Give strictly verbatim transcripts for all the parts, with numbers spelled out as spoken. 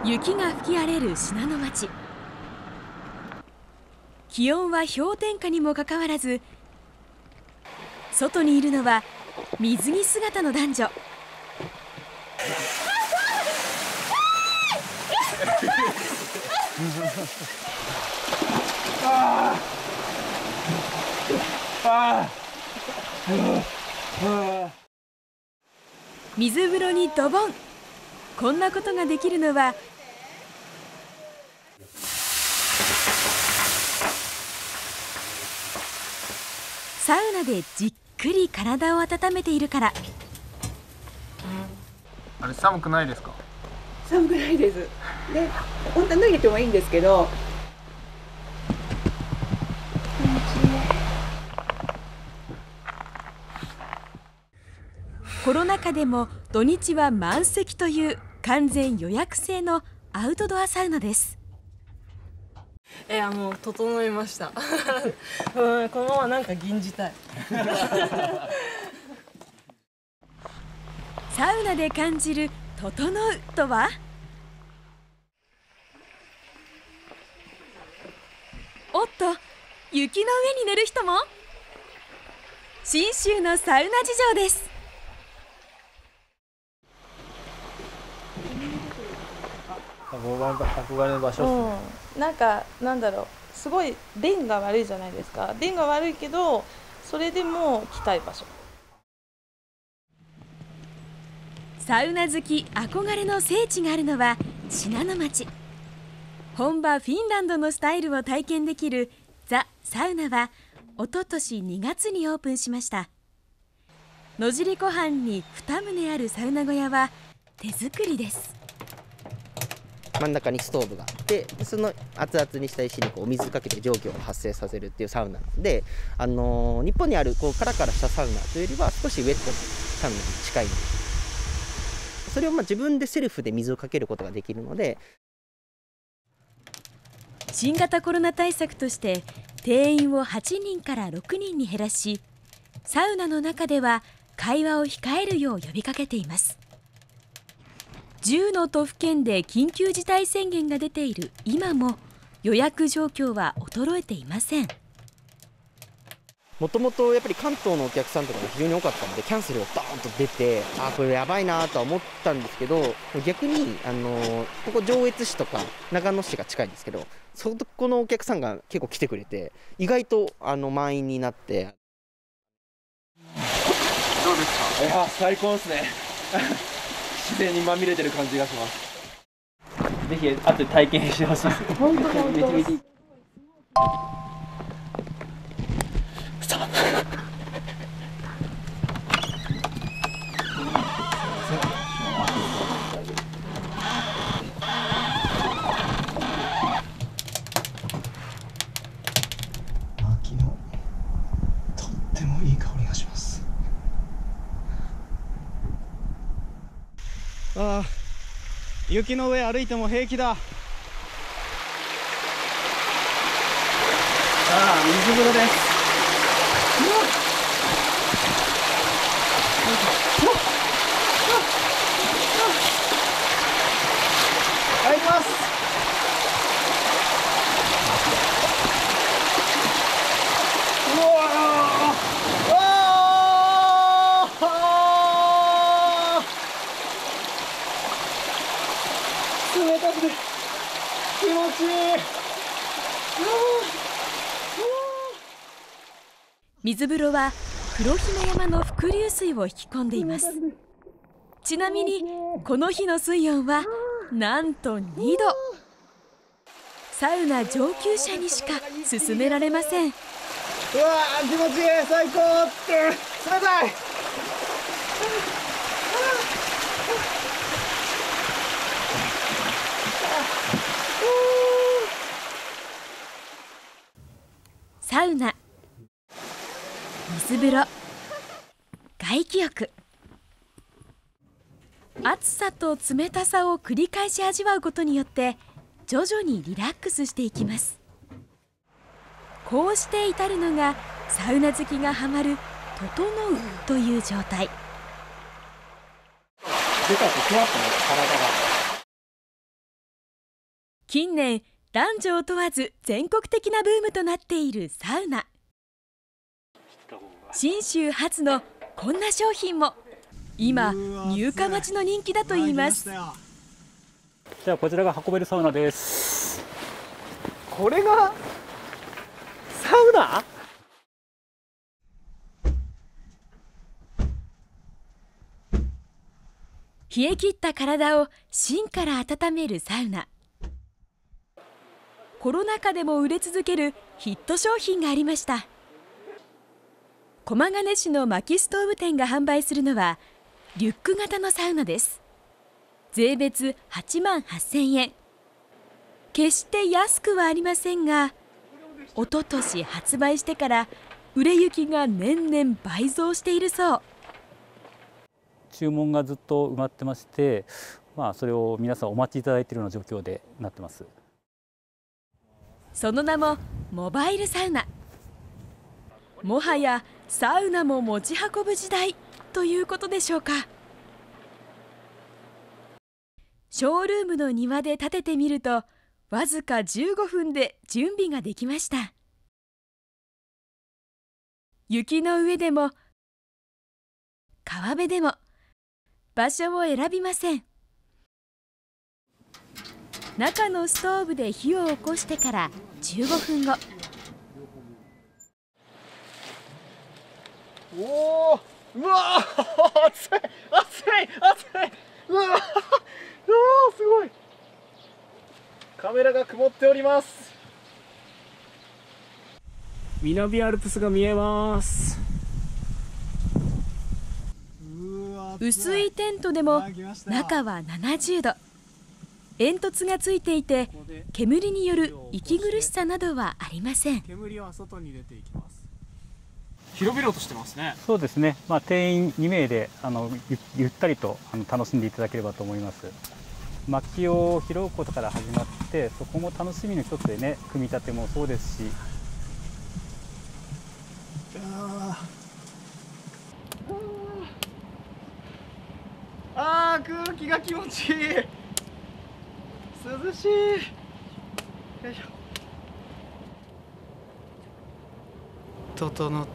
雪が吹き荒れる信濃町。気温は氷点下にもかかわらず、外にいるのは水着姿の男女。水風呂にドボン。こんなことができるのはサウナでじっくり体を温めているから。 あれ寒くないですか？ 寒くないです。で、本当は脱げてもいいんですけど。 コロナ禍でも土日は満席という完全予約制のアウトドアサウナです。 えー、もう整いました。うん、このままなんか吟じたい。 サウナで感じる整うとは？おっと、雪の上に寝る人も。信州のサウナ事情です。 憧れの場所ですね。 うん、なんかなんだろう、すごい便が悪いじゃないですか。便が悪いけどそれでも来たい場所。 サウナ好き憧れの聖地があるのは信濃町。本場フィンランドのスタイルを体験できるザ・サウナはおととしにがつにオープンしました。野尻湖畔にに棟あるサウナ小屋は手作りです。 真ん中にストーブがあって、その熱々にした石にこうお水かけて蒸気を発生させるっていうサウナなので、あのー、日本にあるこうカラカラしたサウナというよりは少しウェットなサウナに近い。それをまあ自分でセルフで水をかけることができるので。 新型コロナ対策として定員をはちにんからろくにんに減らし、サウナの中では会話を控えるよう呼びかけています。じゅうの都府県で緊急事態宣言が出ている今も予約状況は衰えていません。 もともとやっぱり関東のお客さんとかが非常に多かったので、キャンセルがドーンと出て、ああこれやばいなとは思ったんですけど、逆にあのここ上越市とか長野市が近いんですけど、そこのお客さんが結構来てくれて、意外とあの満員になって。 どうですか？ いや最高ですね。自然にまみれてる感じがします。ぜひ後で体験してほしいです。 本当本当。 めちゃめちゃ秋のとってもいい香りがします。 ああ、雪の上歩いても平気だ。 さあ水風呂です。入ります。うわー、わー、冷たくて気持ちいい。 水風呂は黒姫山の伏流水を引き込んでいます。ちなみにこの日の水温はなんとにど。サウナ上級者にしか勧められません。 うわー気持ちいい、最高って冷たい。 サウナ、水風呂、外気浴。暑さと冷たさを繰り返し味わうことによって徐々にリラックスしていきます。こうして至るのがサウナ好きがハマる「整う」という状態。 出たときは体が近年男女を問わず全国的なブームとなっているサウナ。信州初のこんな商品も今入荷待ちの人気だといいます。 じゃあこちらが運べるサウナです。 これがサウナ？ 冷え切った体を芯から温めるサウナ。コロナ禍でも売れ続けるヒット商品がありました。駒ヶ根市の薪ストーブ店が販売するのはリュック型のサウナです。税別はちまんはっせんえん。決して安くはありませんが、おととし発売してから売れ行きが年々倍増しているそう。 注文がずっと埋まってまして、まあ、それを皆さんお待ちいただいているような状況でなってます。 その名もモバイルサウナ。もはやサウナも持ち運ぶ時代ということでしょうか。ショールームの庭で建ててみると、わずかじゅうごふんで準備ができました。雪の上でも川辺でも場所を選びません。中のストーブで火を起こしてからじゅうごふんご。 おお、うわー、熱い熱い熱い、うわー、うわー、すごい。カメラが曇っております。南アルプスが見えます。 薄いテントでも中はななじゅうど。煙突がついていて煙による息苦しさなどはありません。 煙は外に出ていきます。 広々としてますね。 そうですね、まあ、定員にめいであの ゆ, ゆったりとあの楽しんでいただければと思います。薪を拾うことから始まって、そこも楽しみの一つでね、組み立てもそうですし。 あー、空気が気持ちいい。涼しい。よいしょ。 整った。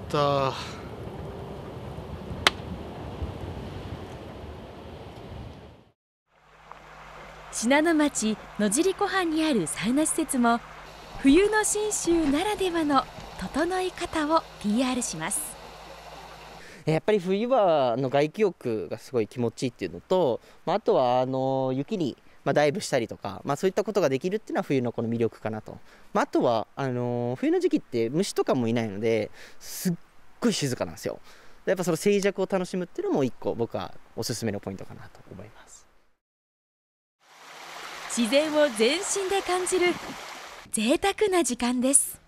信濃町野尻湖畔にあるサウナ施設も冬の信州ならではの整い方を ピーアール します。 やっぱり冬はあの外気浴がすごい気持ちいいっていうのと、まあ、あとはあの雪にまあダイブしたりとか、まあ、そういったことができるっていうのは冬のこの魅力かなと。まあ、あとはあの冬の時期って虫とかもいないのですっごい静かなんですよ。やっぱその静寂を楽しむっていうのも一個僕はおすすめのポイントかなと思います。 自然を全身で感じる贅沢な時間です。